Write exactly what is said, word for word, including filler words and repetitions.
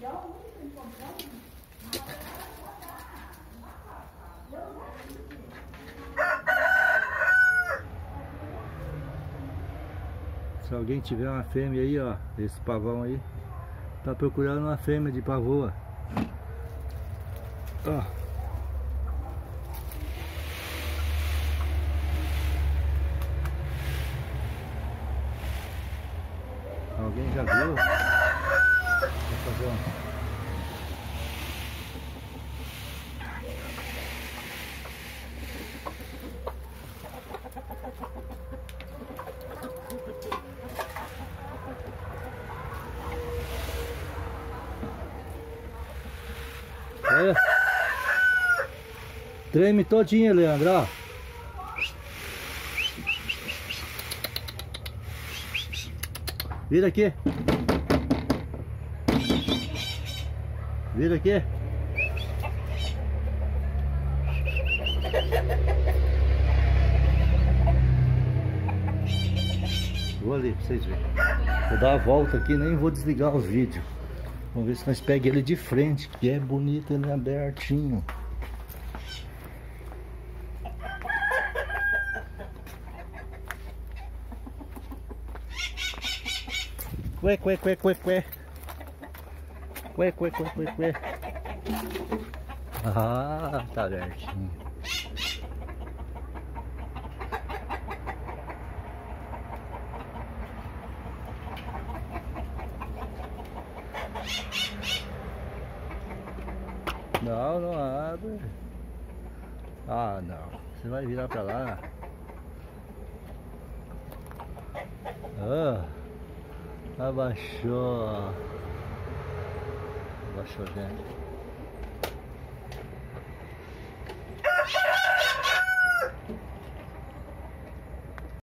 Se alguém tiver uma fêmea aí, ó, esse pavão aí, tá procurando uma fêmea de pavoa. Ó. Alguém já viu? Vou fazer um... Olha. Treme todinha, Leandro, ó. Vira aqui. Vira aqui. Vou ali pra vocês verem. Vou dar a volta aqui, nem vou desligar os vídeos. Vamos ver se nós pegamos ele de frente, que é bonito ele abertinho. Cué, cué, cué, cué, cué. Cué, cué, cué, cué, cué. Ah, tá abertinho. Não, não abre. Ah, não. Você vai virar pra lá. Ah, abaixou. Abaixou, gente.